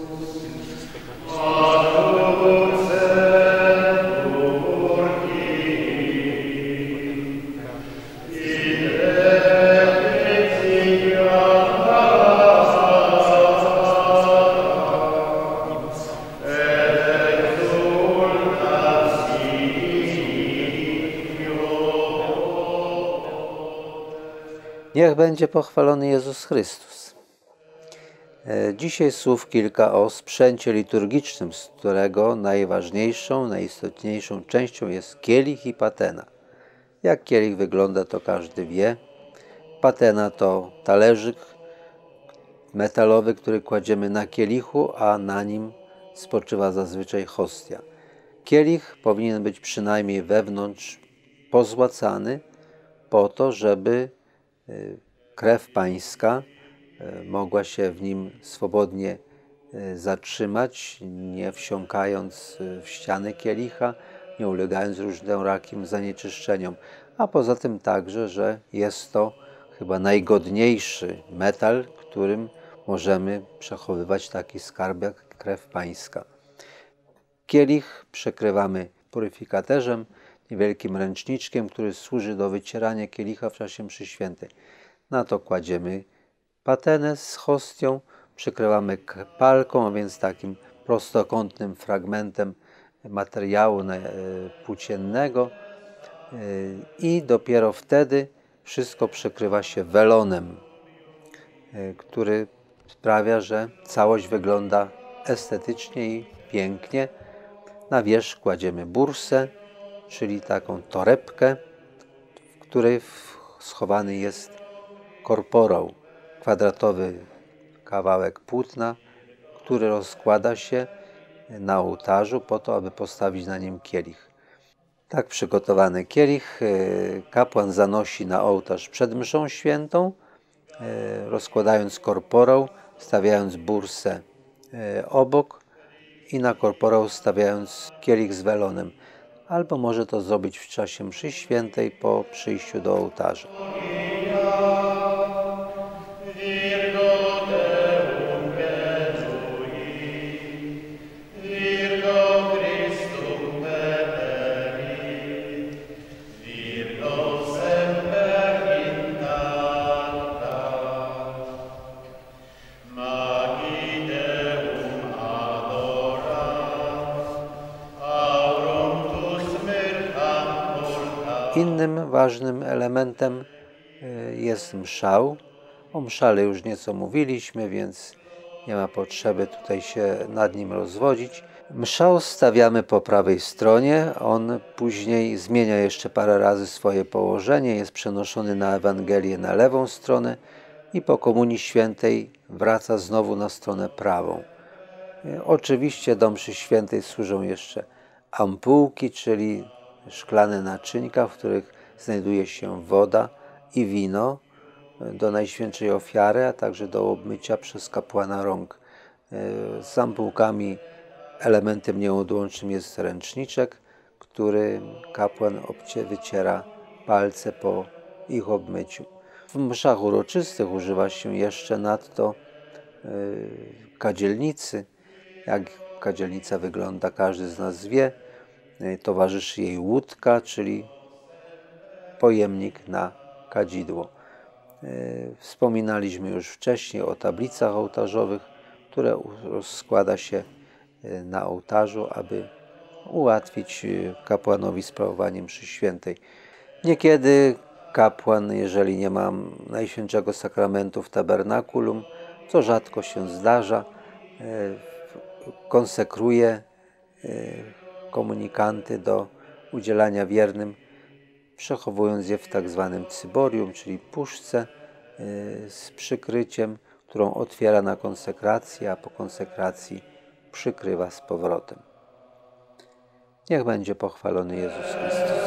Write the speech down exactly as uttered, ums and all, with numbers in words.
Niech będzie pochwalony Jezus Chrystus. Dzisiaj słów kilka o sprzęcie liturgicznym, z którego najważniejszą, najistotniejszą częścią jest kielich i patena. Jak kielich wygląda, to każdy wie. Patena to talerzyk metalowy, który kładziemy na kielichu, a na nim spoczywa zazwyczaj hostia. Kielich powinien być przynajmniej wewnątrz pozłacany po to, żeby krew pańska mogła się w nim swobodnie zatrzymać, nie wsiąkając w ściany kielicha, nie ulegając różnorakim zanieczyszczeniom. A poza tym także, że jest to chyba najgodniejszy metal, którym możemy przechowywać taki skarb jak krew pańska. Kielich przekrywamy puryfikaterzem, niewielkim ręczniczkiem, który służy do wycierania kielicha w czasie mszy świętej. Na to kładziemy patenę z hostią, przykrywamy palką, a więc takim prostokątnym fragmentem materiału płóciennego i dopiero wtedy wszystko przykrywa się welonem, który sprawia, że całość wygląda estetycznie i pięknie. Na wierzch kładziemy bursę, czyli taką torebkę, w której schowany jest korporał, kwadratowy kawałek płótna, który rozkłada się na ołtarzu po to, aby postawić na nim kielich. Tak przygotowany kielich kapłan zanosi na ołtarz przed mszą świętą, rozkładając korporał, stawiając bursę obok i na korporał stawiając kielich z welonem. Albo może to zrobić w czasie mszy świętej po przyjściu do ołtarza. Innym ważnym elementem jest mszał. O mszale już nieco mówiliśmy, więc nie ma potrzeby tutaj się nad nim rozwodzić. Mszał stawiamy po prawej stronie. On później zmienia jeszcze parę razy swoje położenie. Jest przenoszony na Ewangelię na lewą stronę i po Komunii Świętej wraca znowu na stronę prawą. Oczywiście do mszy świętej służą jeszcze ampułki, czyli szklane naczynka, w których znajduje się woda i wino do Najświętszej Ofiary, a także do obmycia przez kapłana rąk. Z ampułkami elementem nieodłącznym jest ręczniczek, który kapłan wyciera palce po ich obmyciu. W mszach uroczystych używa się jeszcze nadto kadzielnicy. Jak kadzielnica wygląda, każdy z nas wie. Towarzyszy jej łódka, czyli pojemnik na kadzidło. Wspominaliśmy już wcześniej o tablicach ołtarzowych, które rozkłada się na ołtarzu, aby ułatwić kapłanowi sprawowanie mszy świętej. Niekiedy kapłan, jeżeli nie ma Najświętszego Sakramentu w tabernakulum, co rzadko się zdarza, konsekruje komunikanty do udzielania wiernym, przechowując je w tak zwanym cyborium, czyli puszce z przykryciem, którą otwiera na konsekrację, a po konsekracji przykrywa z powrotem. Niech będzie pochwalony Jezus Chrystus.